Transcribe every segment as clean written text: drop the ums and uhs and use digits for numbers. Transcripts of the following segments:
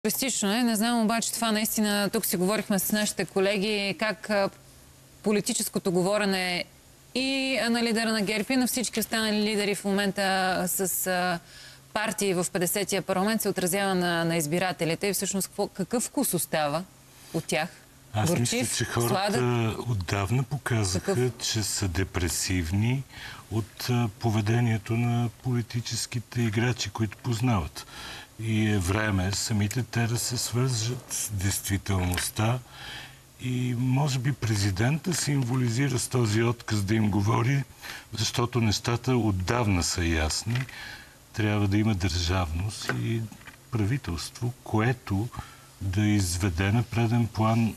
Престично е. Не знам обаче това наистина, тук си говорихме с нашите колеги, как политическото говорене и на лидера на ГЕРБ и на всички останали лидери в момента с партии в 50-тия парламент се отразява на избирателите и всъщност какъв вкус остава от тях? Аз горчив, мисля, че хората сладък? отдавна показаха, че са депресивни от поведението на политическите играчи, които познават. И е време самите те да се свържат с действителността. И може би президента символизира с този отказ да им говори, защото нещата отдавна са ясни. Трябва да има държавност и правителство, което да изведе на преден план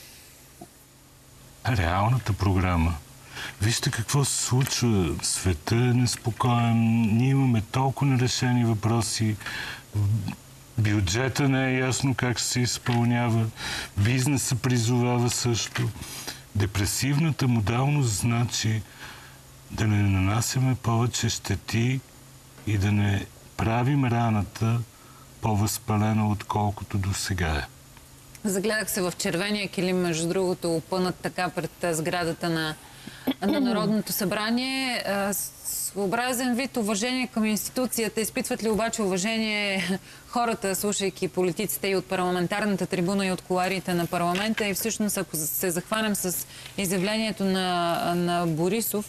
реалната програма. Вижте какво се случва. Света е неспокоен. Ние имаме толкова нерешени въпроси. Бюджета не е ясно как се изпълнява. Бизнеса призовава също. Депресивната модалност значи да не нанасяме повече щети и да не правим раната по-възпалена, отколкото до сега е. Загледах се в червения килим, между другото, опънат така пред сградата на Народното събрание. Своеобразен вид уважение към институцията. Изпитват ли обаче уважение хората, слушайки политиците и от парламентарната трибуна и от кулоарите на парламента? И всъщност, ако се захванем с изявлението на Борисов,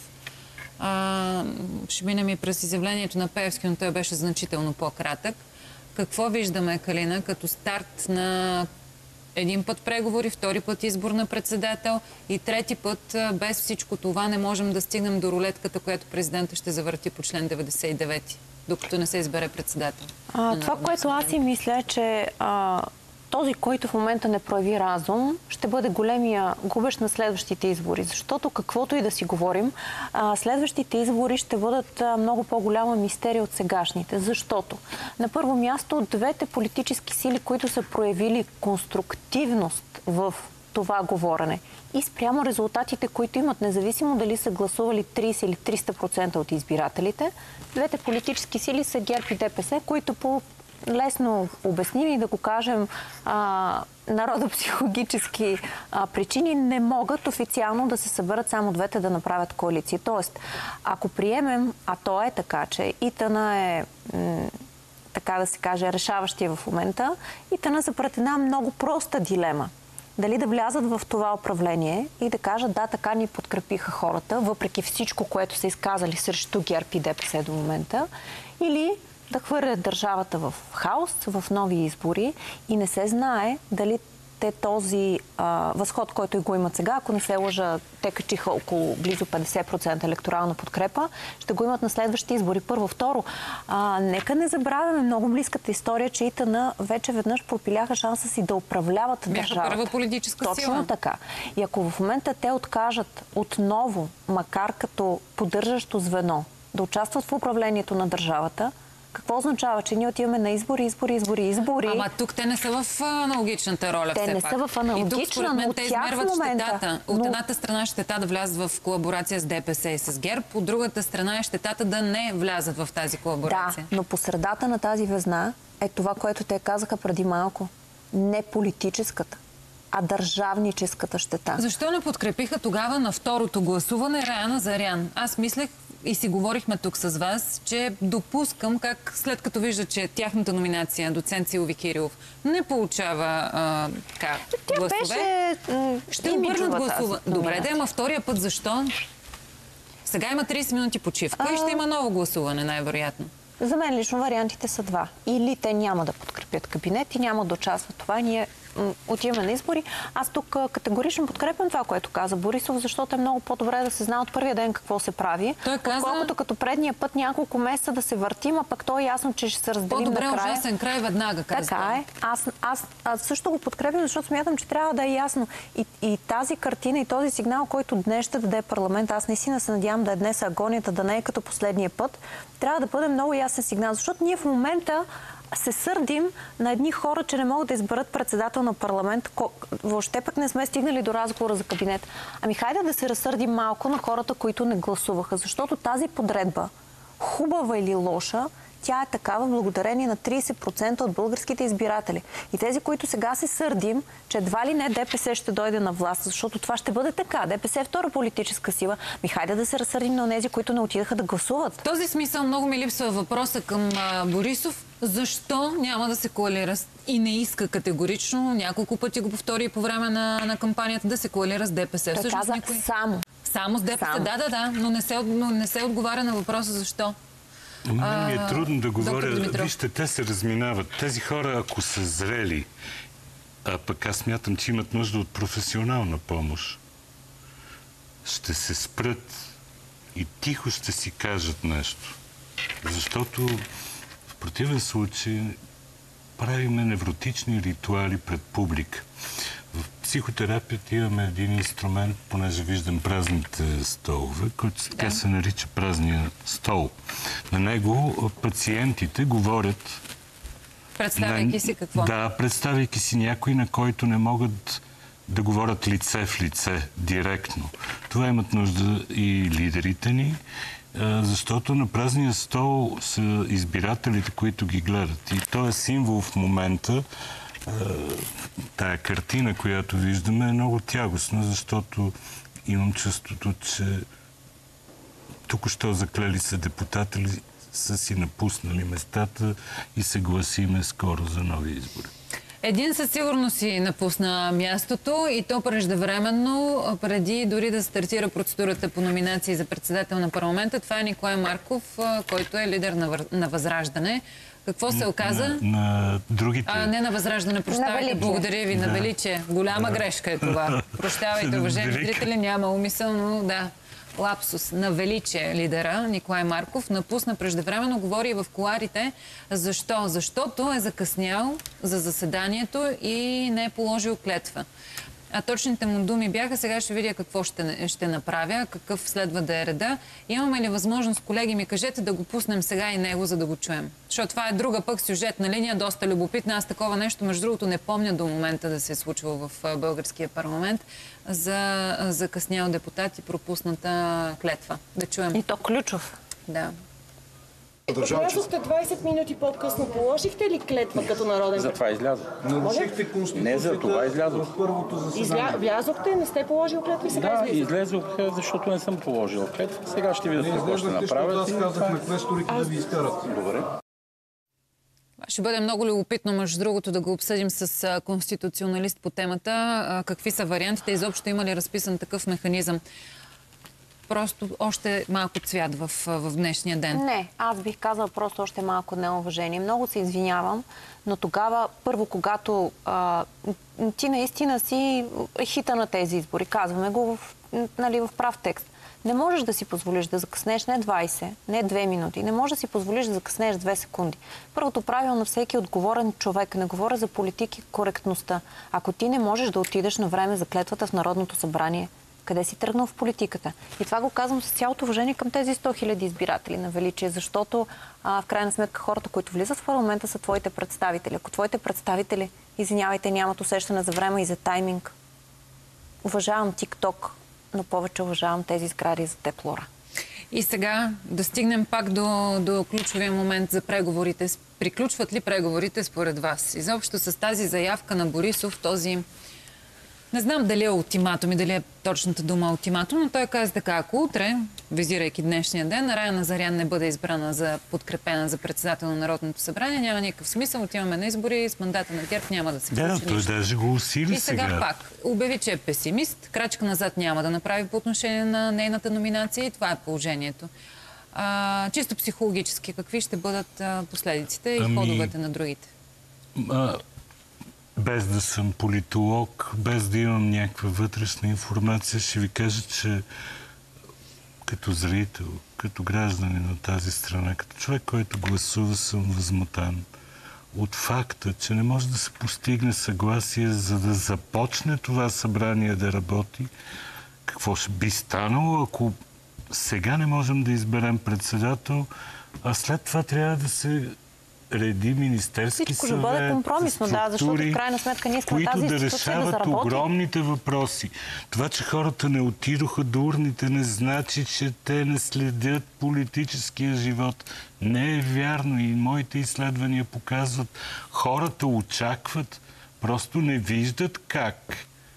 ще минем и през изявлението на Пеевски, но той беше значително по-кратък. Какво виждаме, Калина, като старт на един път преговори, втори път избор на председател и трети път без всичко това не можем да стигнем до рулетката, която президента ще завърти по член 99, докато не се избере председател? Това, което аз си мисля е, че този, който в момента не прояви разум, ще бъде големия губещ на следващите избори. Защото каквото и да си говорим, следващите избори ще бъдат много по-голяма мистерия от сегашните. Защото на първо място двете политически сили, които са проявили конструктивност в това говорене и спрямо резултатите, които имат, независимо дали са гласували 30 или 300% от избирателите, двете политически сили са ГЕРБ и ДПС, които по лесно обясними, да го кажем, народопсихологически причини не могат официално да се съберат само двете да направят коалиции. Тоест, ако приемем, а то е така, че ИТН е, така да се каже, решаващия в момента, ИТН са пред една много проста дилема. Дали да влязат в това управление и да кажат, да, така ни подкрепиха хората, въпреки всичко, което са изказали срещу ГЕРБ и ДПС до момента, или да хвърлят държавата в хаос, в нови избори и не се знае дали те този възход, който и го имат сега, ако не се лъжа, те качиха около близо 50% електорална подкрепа, ще го имат на следващите избори. Първо. Второ, нека не забравяме много близката история, че ИТН вече веднъж пропиляха шанса си да управляват държавата. Бяха първа политическа сила. Точно така. И ако в момента те откажат отново, макар като поддържащо звено, да участват в управлението на държавата, какво означава? Че ние отиваме на избори. Ама тук те не са в аналогичната роля. Те не са в аналогична, и тук, според мен, те измерват щетата. Но... От едната страна щета да влязат в колаборация с ДПС и с ГЕРБ, от другата страна е щетата да не влязат в тази колаборация. Да, но по средата на тази везна е това, което те казаха преди малко. Не политическата, а държавническата щета. Защо не подкрепиха тогава на второто гласуване Раяна Зарян? Аз мислех и си говорихме тук с вас, че допускам как след като вижда, че тяхната номинация, доцент Силви Кирилов, не получава гласове, ще обърнат гласува. Добре, да, ама втория път защо? Сега има 30 минути почивка и ще има ново гласуване, най-вероятно. За мен лично вариантите са два. Или те няма да подкрепят кабинет и няма да участват това. Ние отиваме на избори. Аз тук категорично подкрепям това, което каза Борисов, защото е много по-добре да се знае от първия ден какво се прави. Той каза... Колкото като предния път няколко месеца да се въртим, а пък то е ясно, че ще се разделим накрая. По-добре ужасен край веднага, каза. Така е. Аз също го подкрепям, защото смятам, че трябва да е ясно. И тази картина и този сигнал, който днес ще даде парламент, аз наистина се надявам да е днес агонията, да не е като последния път, трябва да бъде много ясен сигнал, защото ние в момента се сърдим на едни хора, че не могат да изберат председател на парламент. Въобще пък не сме стигнали до разговора за кабинет. Ами хайде да се разсърдим малко на хората, които не гласуваха, защото тази подредба, хубава или лоша, Тя е такава благодарение на 30% от българските избиратели. И тези, които сега се сърдим, че едва ли не ДПС ще дойде на власт, защото това ще бъде така. ДПС е втора политическа сила. Хайде да се разсърдим на тези, които не отидаха да гласуват. В този смисъл много ми липсва въпроса към Борисов. Защо няма да се коалира и не иска категорично, няколко пъти го повтори по време на кампанията, да се коалира с ДПС? Той каза само. Само с ДПС, да, но не се отговаря на въпроса защо. Мен ми е трудно да говоря. Димитров. Вижте, те се разминават. Тези хора, ако са зрели, а пък аз смятам, че имат нужда от професионална помощ, ще се спрат и тихо ще си кажат нещо. Защото в противен случай правиме невротични ритуали пред публика. В психотерапията имаме един инструмент, понеже виждам празните столове, който така се нарича празния стол. На него пациентите говорят... Представяйки си какво? Да, представяйки си някой, на който не могат да говорят лице в лице, директно. Това имат нужда и лидерите ни, защото на празния стол са избирателите, които ги гледат. И то е символ в момента. Тая картина, която виждаме, е много тягостна, защото имам чувството, че току-що заклели се депутати са си напуснали местата и се гласиме скоро за нови избори. Един със сигурност си напусна мястото и то преждевременно, преди дори да стартира процедурата по номинации за председател на парламента. Това е Николай Марков, който е лидер на Възраждане. Какво се оказа? На другите. Не на Възраждане, прощавайте. Благодаря ви, на Величие. Голяма грешка е това. Прощавайте, уважаеми зрители, няма умисъл, но да. Лапсус. На Величие лидера Николай Марков напусна преждевременно, говори и в кулоарите. Защо? Защото е закъснял за заседанието и не е положил клетва. А точните му думи бяха: сега ще видя какво ще направя, какъв следва да е реда. Имаме ли възможност, колеги, ми кажете, да го пуснем сега и него, за да го чуем? Защото това е друга пък сюжетна линия, доста любопитна. Аз такова нещо, между другото, не помня до момента да се е случвало в българския парламент за закъснял депутат и пропусната клетва. Да чуем. И то ключов. Да. Влязохте 20 минути по-късно. Положихте ли клетва като народен? За това излязох. Нарушихте Конституцията. Не, за това излязох. В първото заседание. Влязохте, не сте положил клетва и сега излизате. Да, излезох, защото не съм положил клетва. Сега ще видят какво ще направят. Аз казах на квесторите да ви изкарат. Добре. Ще бъде много любопитно, между другото, да го обсъдим с конституционалист по темата. Какви са вариантите? Изобщо има ли разписан такъв механизъм? Просто още малко цвят в днешния ден. Не, аз бих казала просто още малко неуважение. Много се извинявам, но тогава, първо, когато ти наистина си хита на тези избори, казваме го в прав текст. Не можеш да си позволиш да закъснеш не 20, не 2 минути. Не можеш да си позволиш да закъснеш 2 секунди. Първото правило на всеки отговорен човек, не говоря за политики, коректността. Ако ти не можеш да отидеш на време за клетвата в Народното събрание, къде си тръгнал в политиката? И това го казвам с цялото уважение към тези 100 000 избиратели на Величие, защото в крайна сметка хората, които влизат в парламента, са твоите представители. Ако твоите представители, извинявайте, нямат усещане за време и за тайминг, уважавам TikTok, но повече уважавам тези сгради за теплора. И сега да стигнем пак до ключовия момент за преговорите. Приключват ли преговорите според вас? Изобщо с тази заявка на Борисов, този... Не знам дали е ултиматум и дали е точната дума ултиматум, но той каза така: ако утре, визирайки днешния ден, Рая Назарян не бъде избрана подкрепена за председател на Народното събрание, няма никакъв смисъл, отиваме на избори, с мандата на ГЕРБ няма да се случи нищо. Да, той даже го усили и сега пак обяви, че е песимист, крачка назад няма да направи по отношение на нейната номинация и това е положението. Чисто психологически, какви ще бъдат последиците и ходовете на другите? Без да съм политолог, без да имам някаква вътрешна информация, ще ви кажа, че като зрител, като гражданин на тази страна, като човек, който гласува, съм възмутан от факта, че не може да се постигне съгласие, за да започне това събрание да работи. Какво ще би станало, ако сега не можем да изберем председател, а след това трябва да се реди Министерски Всичко съвет, ще бъде компромисно, да, защото в крайна сметка ние искаме тази които да институция да решават заработи. огромните въпроси. Това, че хората не отидоха до урните, не значи, че те не следят политическия живот. Не е вярно и моите изследвания показват. Хората очакват, просто не виждат как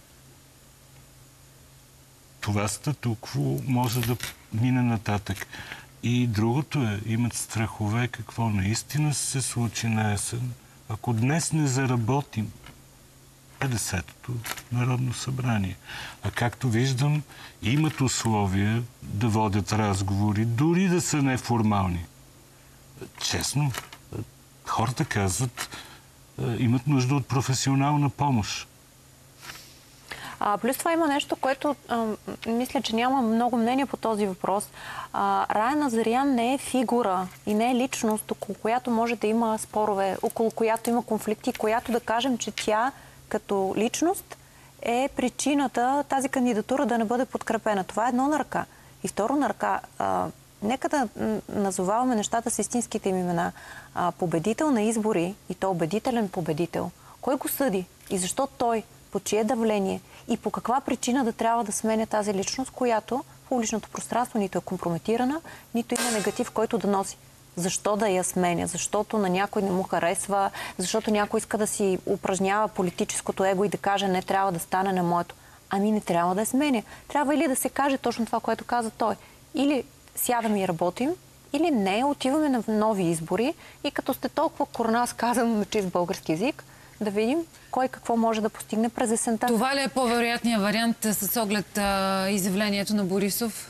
това статукво може да мине нататък. И другото е, имат страхове какво наистина се случи на есен. Ако днес не заработим 50-то Народно събрание. А както виждам, имат условия да водят разговори, дори да са неформални. Честно, хората казват, имат нужда от професионална помощ. Плюс това има нещо, което мисля, че няма много мнение по този въпрос. Рая Назарян не е фигура и не е личност, около която може да има спорове, около която има конфликти, която да кажем, че тя като личност е причината тази кандидатура да не бъде подкрепена. Това е едно на ръка. И второ на ръка, нека да назоваваме нещата с истинските им имена. Победител на избори, и то убедителен победител, кой го съди и защо той, по чие давление и по каква причина да трябва да сменя тази личност, която в публичното пространство нито е компрометирана, нито има негатив, който да носи. Защо да я сменя? Защото на някой не му харесва, защото някой иска да си упражнява политическото его и да каже не трябва да стане на моето. Ами не трябва да я сменя. Трябва или да се каже точно това, което каза той. Или сядаме и работим, или не, отиваме на нови избори и като сте толкова корнас, казано на чист български език, да видим кой какво може да постигне през есента. Това ли е по-вероятният вариант с оглед изявлението на Борисов?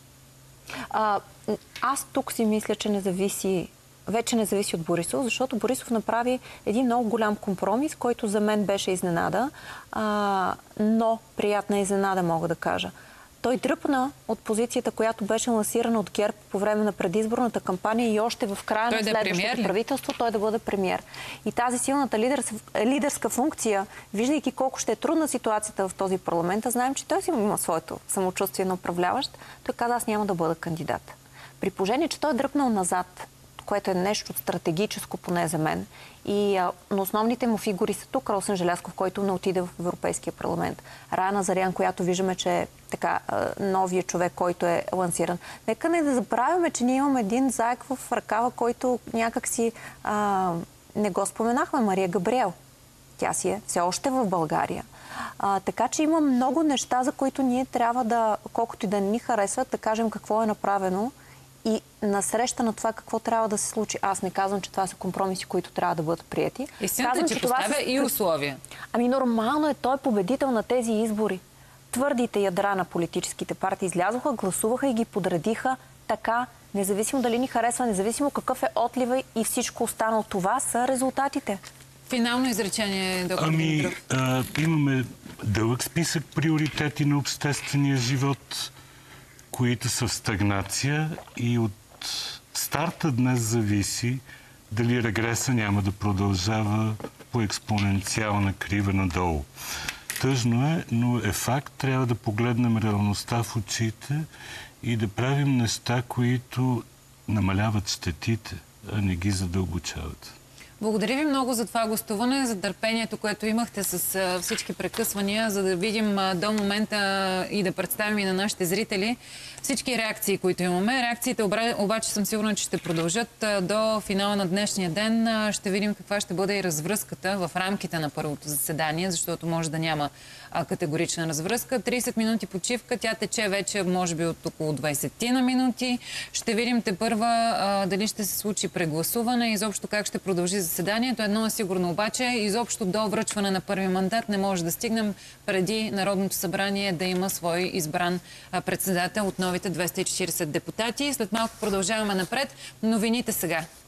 Аз тук си мисля, че вече не зависи от Борисов, защото Борисов направи един много голям компромис, който за мен беше изненада, но приятна изненада, мога да кажа. Той дръпна от позицията, която беше лансирана от ГЕРБ по време на предизборната кампания и още в края на следващото правителство той да бъде премиер. И тази силната лидерска функция, виждайки колко ще е трудна ситуацията в този парламент, знаем, че той си има своето самочувствие на управляващ, той каза, аз няма да бъда кандидат. При положение, че той е дръпнал назад, което е нещо стратегическо поне за мен. Но основните му фигури са тук. Росен Желязков, който не отиде в Европейския парламент. Рая Назарян, която виждаме, че е така новия човек, който е лансиран. Нека не да забравяме, че ние имаме един заек в ръкава, който някак си не го споменахме. Мария Габриел. Тя си е все още в България. Така че има много неща, за които ние трябва да, колкото и да не ни харесват, да кажем какво е направено. И насреща на това какво трябва да се случи. Аз не казвам, че това са компромиси, които трябва да бъдат прияти. Истината е, че поставя и условия. Ами нормално е, той е победител на тези избори. Твърдите ядра на политическите партии излязоха, гласуваха и ги подредиха така, независимо дали ни харесва, независимо какъв е отлива и всичко останало. Това са резултатите. Финално изречение, доктор Димитров. Имаме дълъг списък приоритети на обществения живот, които са в стагнация и от старта днес зависи дали регреса няма да продължава по експоненциална крива надолу. Тъжно е, но е факт. Трябва да погледнем реалността в очите и да правим неща, които намаляват щетите, а не ги задълбочават. Благодаря ви много за това гостуване, за търпението, което имахте с всички прекъсвания, за да видим до момента и да представим и на нашите зрители всички реакции, които имаме. Реакциите обаче съм сигурна, че ще продължат до финала на днешния ден. Ще видим каква ще бъде и развръзката в рамките на първото заседание, защото може да няма категорична развръзка. 30 минути почивка, тя тече вече може би от около 20 на минути. Ще видим тепърва дали ще се случи прегласуване, изобщо как ще продължи заседанието. Едно е сигурно обаче, изобщо до връчване на първи мандат не може да стигнем преди Народното събрание да има свой избран председател от новите 240 депутати. След малко продължаваме напред. Новините сега.